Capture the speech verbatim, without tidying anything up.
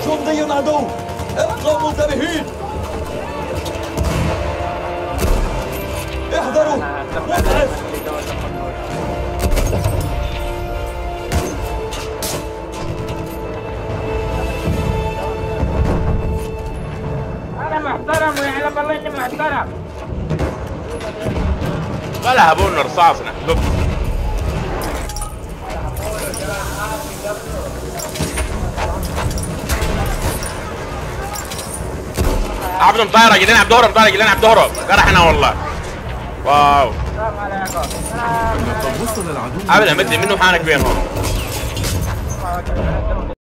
جندي عدو، ابقوا منتبهين. احذروا، متعس. أنا محترم ويعلم الله إني محترم. ولا هبون رصاصنا دب. عبد مطيرة جدين عبد الهرم طايرة جدين عبد الهرم جرحنا والله. واو. السلام عليكم. لقد وصل العدو. عبد مدي منه حانك بينهم.